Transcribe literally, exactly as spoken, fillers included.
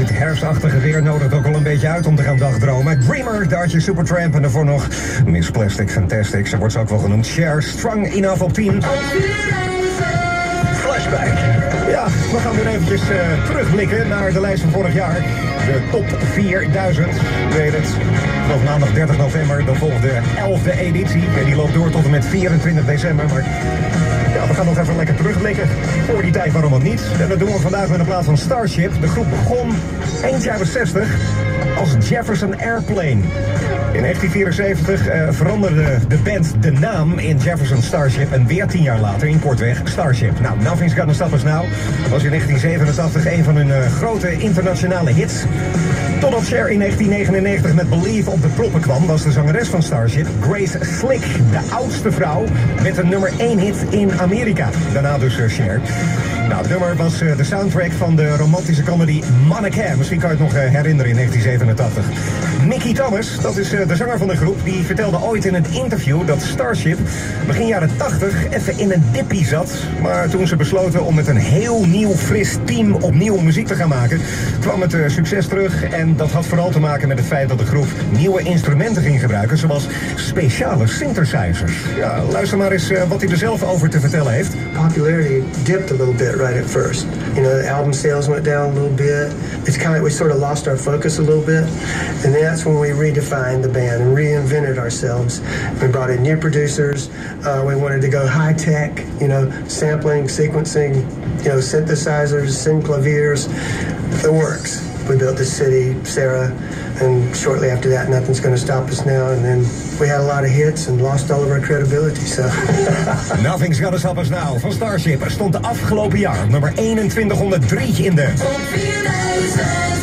Dit herfstachtige weer nodigt ook al een beetje uit om te gaan dagdromen. Dreamer, Dartje, Supertramp en daarvoor nog Miss Plastic Fantastic. Ze wordt zo ook wel genoemd. Cher, Strong Enough op tien. Flashback. Ja, we gaan weer eventjes uh, terugblikken naar de lijst van vorig jaar. De top vierduizend. U weet het. Vanaf maandag dertig november, dan volgt de elfde editie. En die loopt door tot en met vierentwintig december. Maar ja, we gaan nog even lekker terugblikken. Voor die tijd, waarom ook niet. En dat doen we vandaag met een plaats van Starship. De groep begon eind jaren zestig als Jefferson Airplane. In negentien vierenzeventig uh, veranderde de band de naam in Jefferson Starship en weer tien jaar later in kortweg Starship. Nou, Nothing's Gonna Stop Us Now was in negentien zevenentachtig een van hun uh, grote internationale hits. Totdat Cher in negentien negenennegentig met Believe op de proppen kwam, was de zangeres van Starship, Grace Slick, de oudste vrouw met een nummer één hit in Amerika. Daarna dus uh, Cher. Nou, het nummer was uh, de soundtrack van de romantische comedy Mannequin. Misschien kan je het nog uh, herinneren in negentien zevenentachtig. Mickey Thomas, dat is uh, de zanger van de groep, die vertelde ooit in een interview dat Starship begin jaren tachtig even in een dippie zat. Maar toen ze besloten om met een heel nieuw, fris team opnieuw muziek te gaan maken, kwam het uh, succes terug. En dat had vooral te maken met het feit dat de groep nieuwe instrumenten ging gebruiken, zoals speciale synthesizers. Ja, luister maar eens uh, wat hij er zelf over te vertellen heeft. Popularity dipped a little bit right at first. You know, the album sales went down a little bit. It's kind of like we sort of lost our focus a little bit. And that's when we redefined the band and reinvented ourselves. We brought in new producers. Uh, we wanted to go high tech, you know, sampling, sequencing, you know, synthesizers, synclaviers, the works. We built this city, Sarah, and shortly after that, Nothing's Gonna Stop Us Now. And then we had a lot of hits and lost all of our credibility, so... Nothing's Gonna Stop Us Now van Starship stond de afgelopen jaar op nummer eenentwintighonderddrie in de...